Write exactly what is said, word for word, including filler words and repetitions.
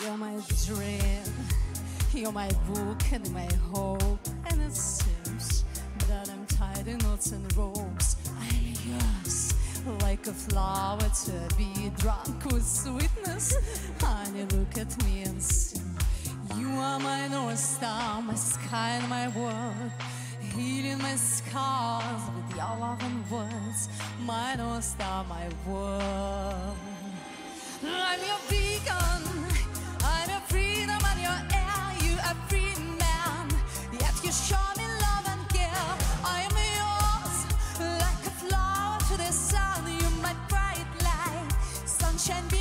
You're my dream, you're my book and my hope. And it seems that I'm tied in knots and ropes. I'm yours, like a flower to be drunk with sweetness. Honey, look at me and sing. You are my North Star, my sky and my world, healing my scars with your love and words. My North Star, my world. I'm your beacon, I'm your freedom and your air. You a free man, yet you show me love and care. I'm yours, like a flower to the sun. You're my bright light, sunshine.